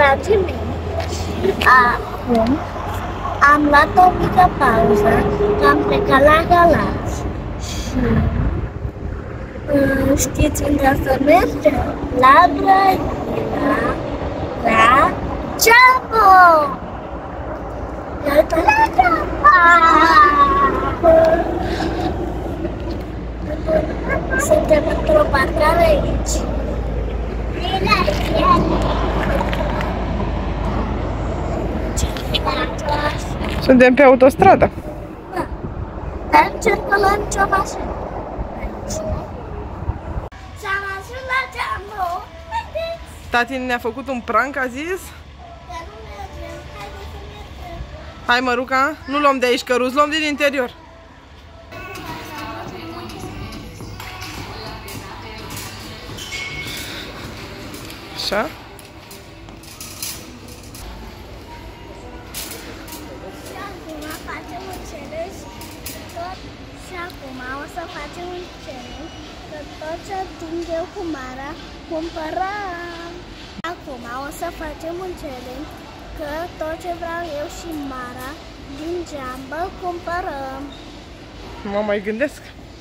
dragii mei, acum am luat o mică pauză, că am plecat la Galați și știți unde să mergem? La Brăila, la Ceapă! Iată la Ceapă! Suntem într-o parcare aici. Suntem pe autostradă. Da. Dar nu circulă nicio mașină. Și am ajuns la Ceapă. Tati ne-a făcut un prank, a zis. Dar nu mergem. Haideți să mergem. Hai, Măruca, nu luăm de aici căruți, luăm din interior. Așa. Și acum facem un challenge. Și acum o să facem un challenge. Că tot ce ating eu cu Mara, cumpărăm. Acum o să facem un challenge. Că tot ce vreau eu și Mara din geambă cumpărăm. Mă mai gândesc.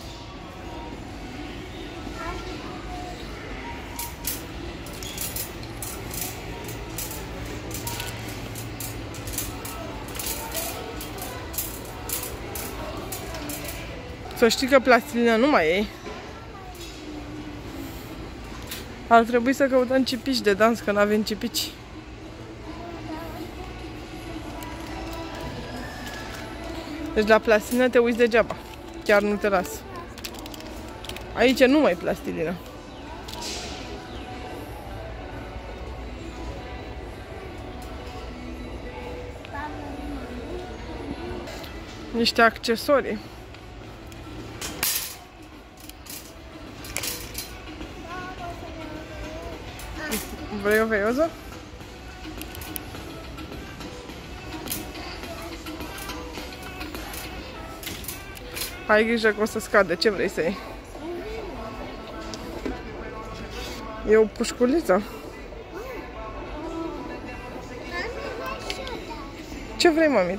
Să știi că plastilină nu mai e. Ar trebui să căutăm cipici de dans, că n-avem cipici. Deci la plastilină te uiți degeaba. Chiar nu te las. Aici nu mai e plastilină. Niște accesorii. Vrei o veioză? Ai grijă că o să scadă. Ce vrei să iei? E o pușculiță. Ce vrei, mami?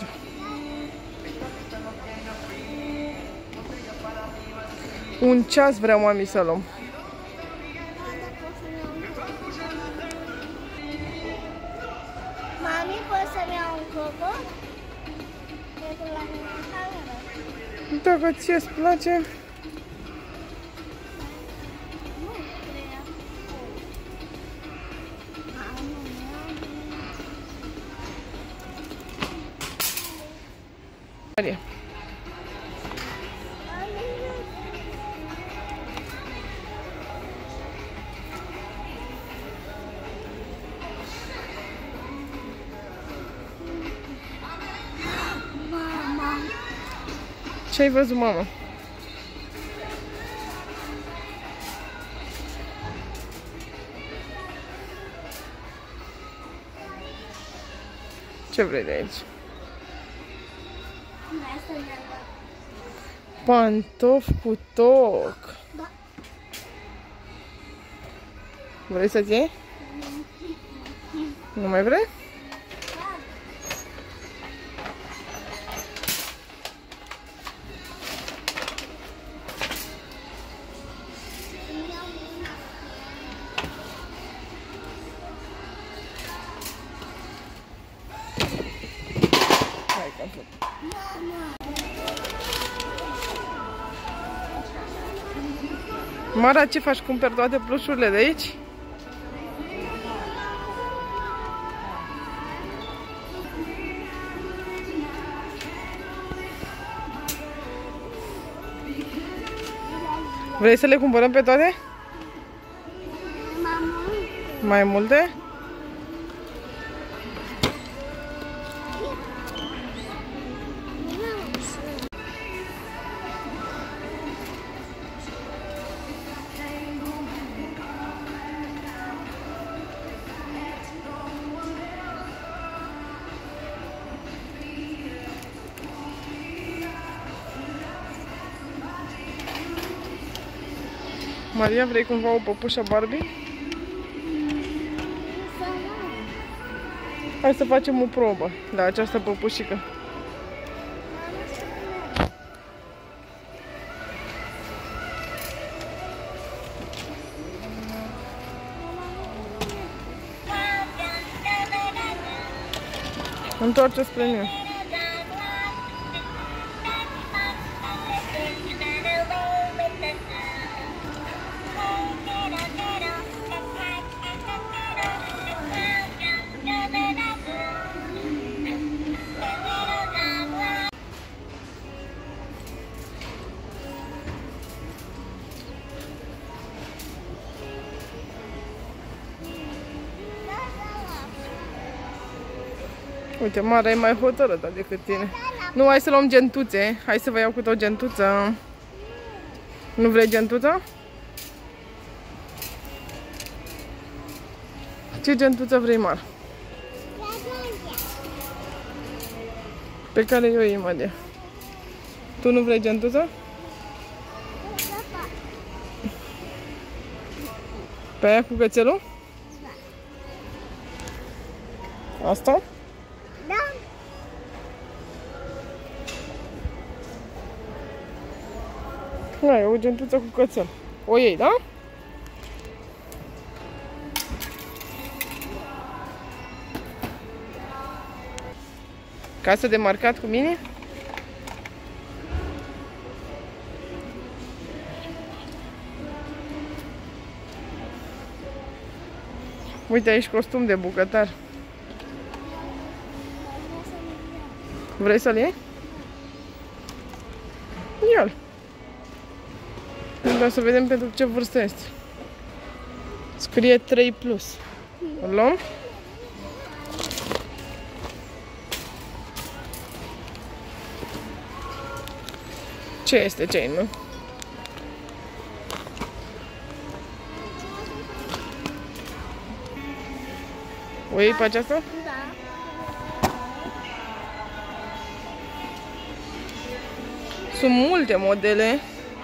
Un ceas vreau, mami, să luăm. Mami, poți să-mi iau un cocot? Pentru la mine în cameră. Dacă ție-ți place. Nu cred. Maria. Ce ai văzut, mama? Ce vrei de aici? Pantofi cu toc. Da. Vrei să-ți iei? Nu mai vrei? Mara, ce faci? Cumperi toate plușurile de aici? Vrei să le cumpărăm pe toate? Mai multe? Maria, vrei cumva o păpușă Barbie? Hai să facem o probă la această păpușică. Întoarce spre mine. Uite, Mara e mai hotărâtă decât tine. Nu, hai să luăm gentuțe. Hai să vă iau cu o gentuță. Nu vrei gentuță? Ce gentuță vrei, Mara? Pe care eu imagine. Tu nu vrei gentuță? Pe aia cu cățelul? Asta? Da. Hai, o gentuță cu cățel. O iei, da? Casă de marcat cu mine? Uite aici costum de bucătar. Vrei să-l iei? Ia-l. Vreau să vedem pentru ce vârstă este. Scrie 3+. Îl luăm? Ce este ce nu? O iei pe aceasta? Da. Sunt multe modele.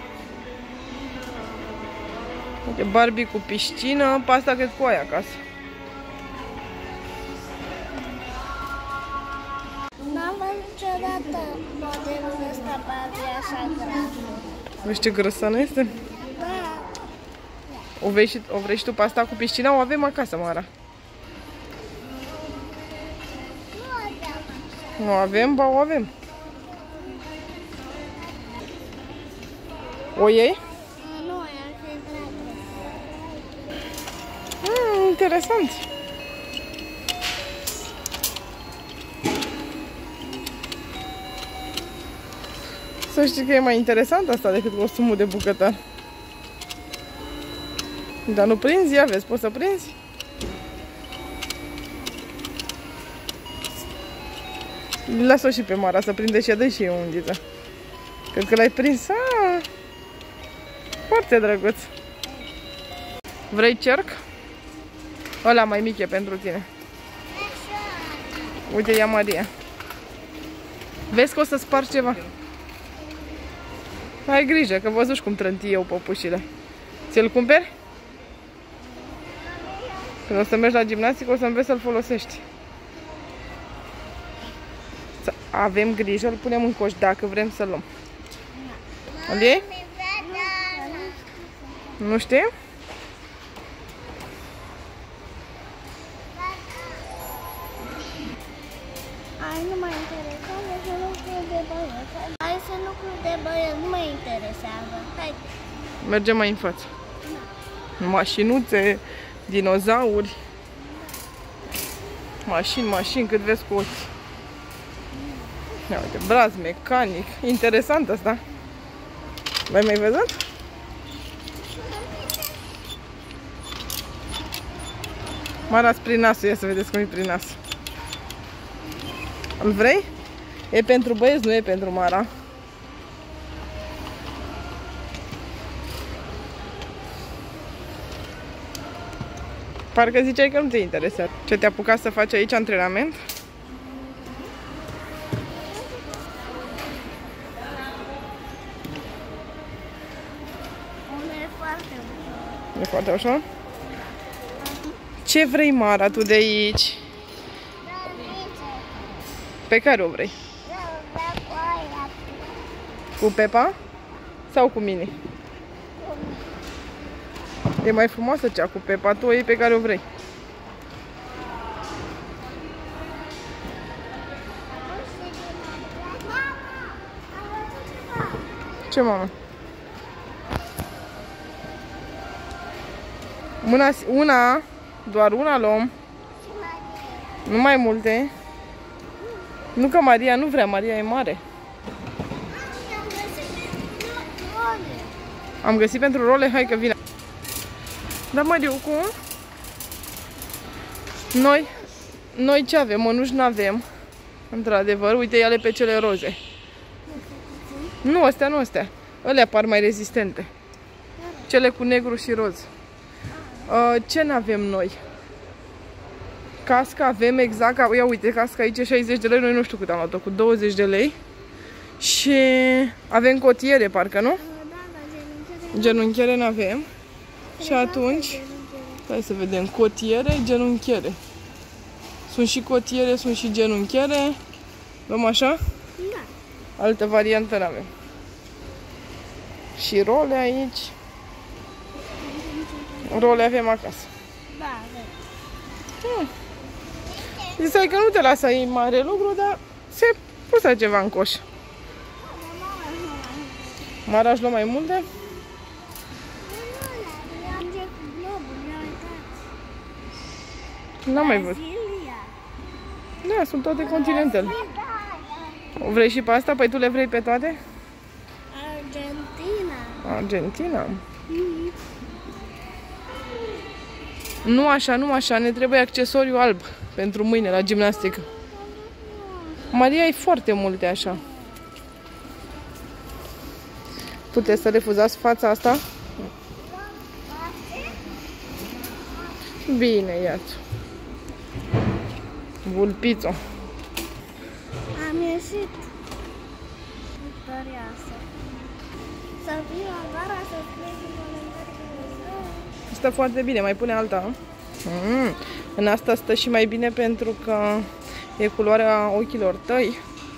Uite, Barbie cu piscină. Pe asta cred că o ai acasă. N-am văzut niciodată modelul ăsta Barbie așa gras. Vezi ce grăsană este? Da. O vrei și tu pe asta cu piscina? O avem acasă, Mara. Nu aveam așa. Nu avem? Ba, o avem. O iei? Nu, ar fi dragă. Interesant. Să știi că e mai interesant asta decât costumul de bucătar. Dar nu prinzi? Ia vezi, poți să prinzi? Lasă-o și pe Mara să prinde și ea, dă și eu undiță. Cred că l-ai prins. Foarte drăguț. Vrei cerc? Ăla mai mic e pentru tine. Uite, ia Maria. Vezi că o să spargi ceva. Ai grijă, că văzuși cum trânti eu păpușile. Ți-l cumperi? Când o să mergi la gimnastică, o să înveți să-l folosești. Să avem grijă, îl punem în coș dacă vrem să-l luăm. Îl iei? Nu știi? Hai, nu mă interesează, să lucru de băieți. Hai să lucru de băieți, nu mă interesează. Hai. Mergem mai în față. Mașinuțe, dinozauri. Mașini, cât vezi cu ochii. Ia uite, braț mecanic. Interesant asta. L-ai mai văzut? Mara, prin nasul, ia să vedeți cum e prin nas. Îl vrei? E pentru băieți, nu e pentru Mara. Parcă ziceai că nu te interesează. Ce te-a apucat să faci aici antrenament? E foarte ușor. E foarte ușor? Ce vrei, Mara, tu de aici? Da, Pe care o vrei? Cu aia. Cu Pepa? Sau cu mine? E mai frumoasă cea cu Pepa, tu o iei pe care o vrei. Ce, mamă? Una, doar una luăm. Nu mai multe. Nu că Maria nu vrea, Maria e mare. Am găsit pentru role, hai că vine. Da, Mariucu? Noi ce avem? Mănuși n-avem. Într-adevăr, uite, ia-le pe cele roze. Nu, astea nu astea. Alea par mai rezistente. Cele cu negru și roz. Ce n-avem noi? Casca avem exact. Ia uite, casca aici e 60 de lei. Noi nu știu cât am luat-o, cu 20 de lei. Și avem cotiere, parcă, nu? Genunchiere n-avem. Și atunci, hai să vedem, cotiere, genunchiere. Sunt și cotiere, sunt și genunchiere. Luăm așa? Da. Altă variantă n-avem. Și role aici. Role avem acasă. Da, avem. Ziceai că nu te lasă ai mare lucru, dar se pusă ceva în coș. Mara aș lua mai multe? N-am mai văzut. Da, sunt toate continentele. O vrei și pe asta? Păi tu le vrei pe toate? Argentina. Argentina? Nu așa, nu așa, ne trebuie accesoriu alb pentru mâine la gimnastică. Maria, ai foarte multe așa. Puteți să refuzați fața asta? Bine, iată. Vulpițo. Am ieșit victorioasă. Să fiu la gara să plec în comentarii. Stă foarte bine, mai pune alta. În asta stă și mai bine pentru că e culoarea ochilor tăi.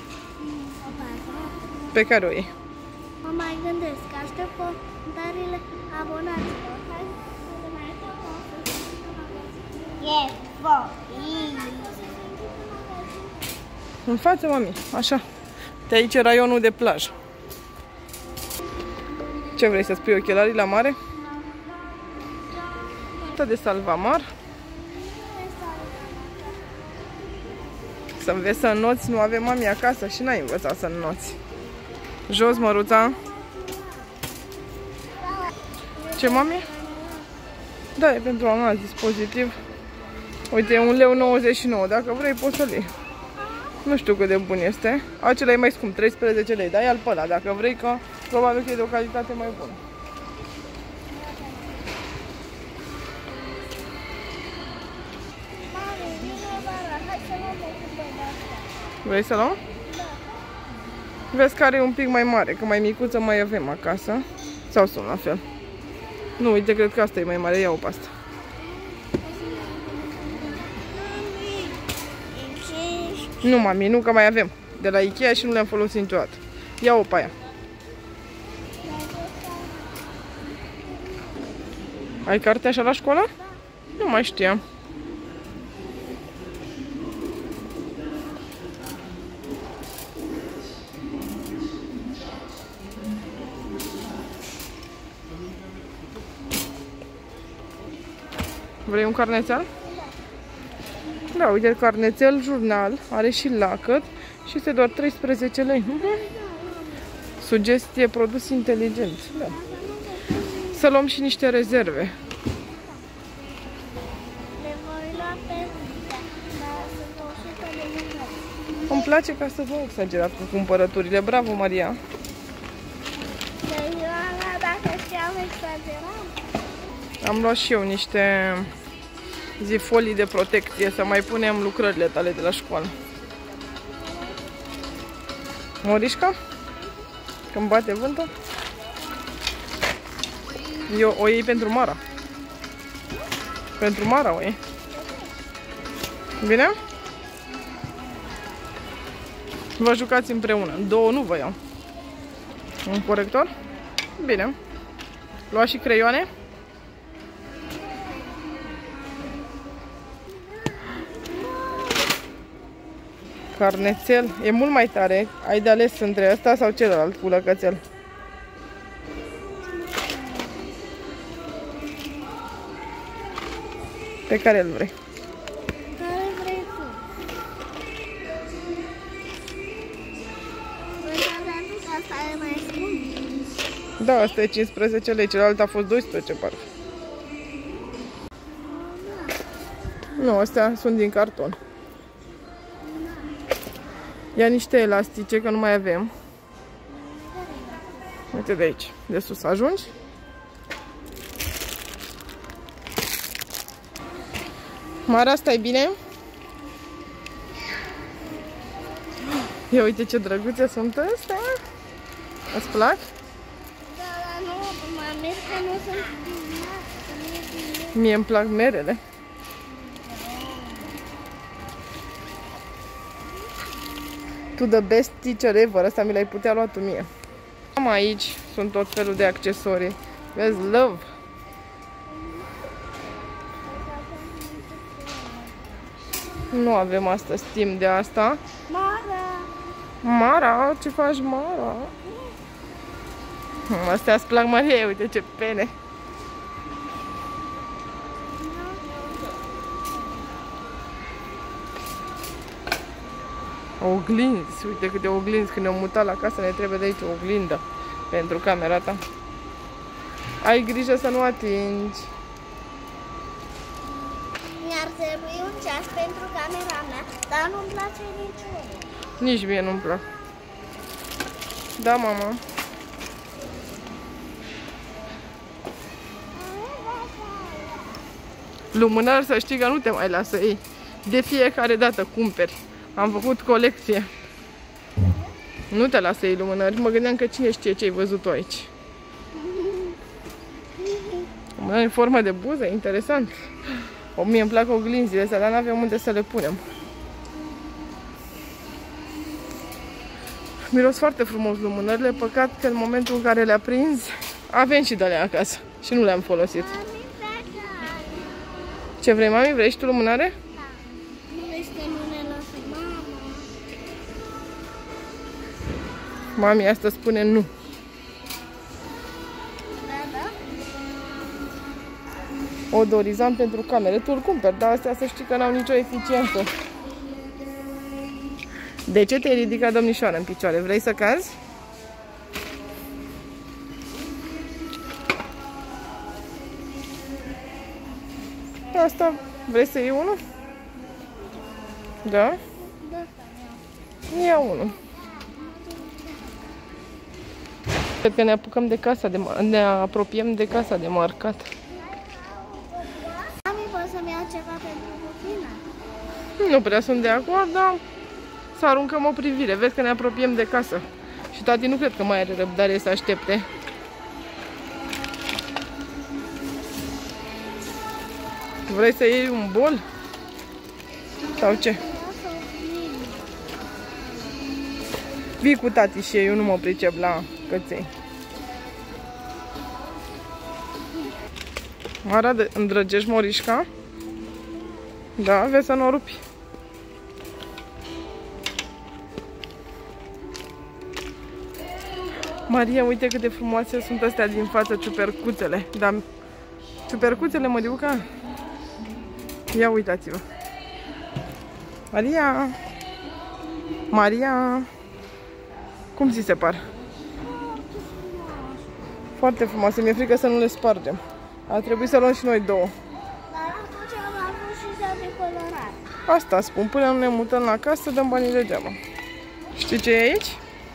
Pe care o iei? Mă mai gândesc, aștept comentariile abonaților. Hai să mai în față, mami, așa. De aici e raionul de plajă. Ce vrei, să-ți pui ochelarii la mare? De Salvamar. Să înveți să înnoți, nu avem mami acasă și n-ai învățat să înnoți. Jos, măruța. Ce, mami? Da, e pentru un alt dispozitiv. Uite, e 1,99 lei. Dacă vrei, poți să-l iei. Nu știu cât de bun este. Acela e mai scump, 13 lei. Dar ia-l pe ăla, dacă vrei, că probabil că e de o calitate mai bună. Vrei să luăm? Da. Vezi care e un pic mai mare, că mai micuță mai avem acasă. Sau sunt la fel? Nu, uite, cred că asta e mai mare. Ia-o pe asta. Nu, mami, nu, că mai avem de la Ikea și nu le-am folosit niciodată. Ia-o pe aia. Ai carte așa la școală? Da. Nu mai știam. Vrei un carnețel? Da, uite, carnețel, jurnal, are și lacăt și este doar 13 lei. Sugestie, produs inteligent. Da. Să luăm și niște rezerve. Le voi lua pe dar sunt 100 de minute. Îmi place ca să vă exagerat cu cumpărăturile. Bravo, Maria! Deci, Ioana, dacă știam exagerat. Am luat și eu niște folii de protecție, să mai punem lucrările tale de la școală. Morișca? Când bate vântul? Eu o iei pentru Mara. Pentru Mara o iei. Bine? Vă jucați împreună. Două nu vă iau. Un corector? Bine. Luați și creioane? Carnețel. E mult mai tare. Ai de ales între ăsta sau celălalt cu lăcățel. Pe care îl vrei? Care vrei tu? Pentru că asta e mai scump. Da, asta e 15 lei. Celălalt a fost 12, parcă. Nu, astea sunt din carton. Ia niște elastice, că nu mai avem. Uite de aici, de sus ajungi. Mara, stai bine? Ia uite ce drăguțe sunt astea. Îți plac? Da, dar nu, mami, că nu sunt. Mie îmi plac merele. To the best teacher ever. Asta mi l-ai putea lua tu mie. Am aici, sunt tot felul de accesorii. Vezi, love. Nu avem astăzi timp de asta. Mara! Mara, ce faci, Mara? Astea îți plac, Maria, uite ce pene. Oglinzi, uite câte oglinzi. Când ne-am mutat la casă ne trebuie de aici o oglindă pentru camera ta. Ai grijă să nu atingi. Mi-ar trebui un ceas pentru camera mea, dar nu-mi place niciunul. Nici mie nu-mi plac. Da, mama. Lumânar, să știi că nu te mai lasă ei. De fiecare dată cumperi. Am făcut colecție. Nu te lasă ei lumânări. Mă gândeam că cine știe ce ai văzut tu aici. În formă de buză, interesant. Mie îmi plac oglinzile astea, dar n-avem unde să le punem. Miros foarte frumos lumânările, păcat că în momentul în care le-a prins, avem și de-alea acasă și nu le-am folosit. Ce vrei, mami? Vrei și tu lumânare? Da. Nu vezi că nu ne lasă mama. Mami asta spune nu. Da, da. Odorizant pentru camere. Tu îl cumperi, dar astea să știi că n-au nicio eficiență. De ce te-ai ridicat, domnișoară, în picioare? Vrei să cazi? Asta, vrei să iei unul? Da? Da. Ia unul. Cred că ne apucăm de casa de ne apropiem de casa de marcat. Mami, poți să-mi iau ceva pentru copina? Nu prea sunt de acord, dar să aruncăm o privire. Vezi că ne apropiem de casă. Și tati nu cred că mai are răbdare să aștepte. Vrei să iei un bol? Sau ce? Vii cu tati și eu nu mă pricep la căței. Mara, îndrăgești morișca? Da, vezi să nu o rupi. Maria, uite cât de frumoase sunt astea din față, ciupercuțele. Dar ciupercuțele, Măriuca? Ia uitați-vă. Maria! Maria! Cum ți se par? Foarte frumoase. Mi-e frică să nu le spargem. Ar trebui să luăm și noi două. Dar atunci am avut și de colorat. Asta spun. Până nu ne mutăm la casă, dăm banii degeaba. Știi ce e aici?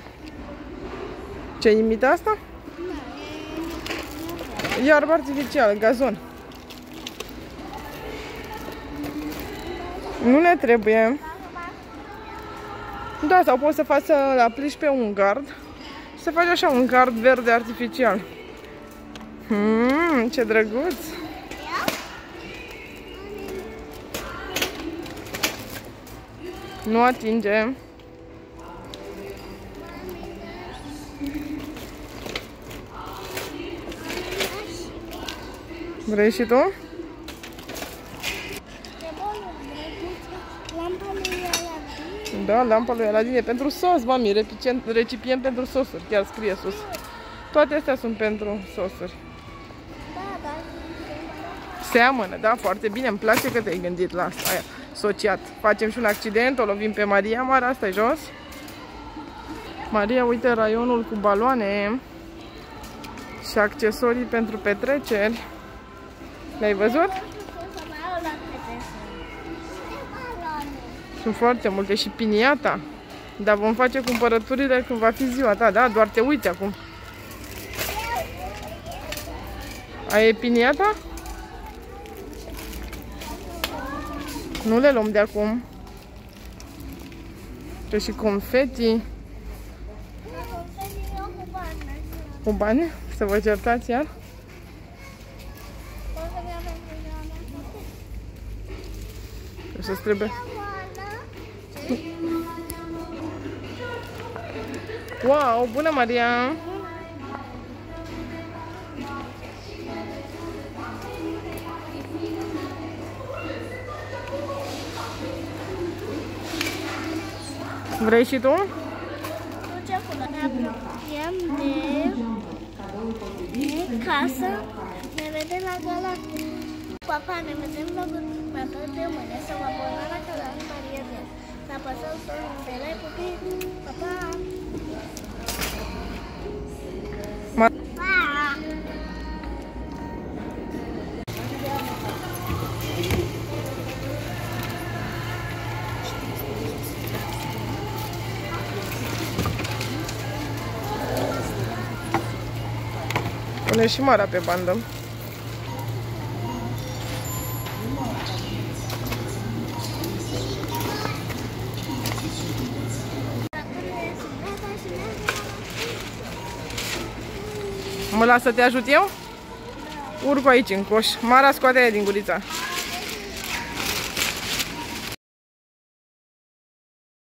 Ce imită asta? Iarbă artificială, gazon. Nu ne trebuie. Da, sau poți să faci să-l aplici pe un gard și să faci așa un gard verde artificial. Ce drăguț! Nu atinge. Vrei și tu? Lampa lui Aladin. Da, lampa lui Aladin e pentru sos, mami, recipient pentru sosuri, chiar scrie sus. Toate astea sunt pentru sosuri. Da, da. Seamănă, da, foarte bine, îmi place că te-ai gândit la asta, aia, asociat. Facem și un accident, o lovim pe Maria, Mara, asta-i jos. Maria, uite raionul cu baloane și accesorii pentru petreceri. Le-ai văzut? Sunt foarte multe și piniata. Dar vom face cumpărăturile când va fi ziua ta, da? Doar te uiți acum. Aia e piniata? Nu le luăm de acum. Că și confeti. Cu bani? Să vă certați iar? Să-ți trebuie. Wow, bună, Maria! Vrei și tu? Ce apropiem de casă, ne vedem la Galactic. Papa, ne vedem la următor de mâine să vă abonăm la canalul Maria Via. Să apăsăm sonul de like, copii. Pa, pa! Pune și Mara pe bandă. Mă las să te ajut eu? Urc aici în coș. Mara, scoate aia din gurița.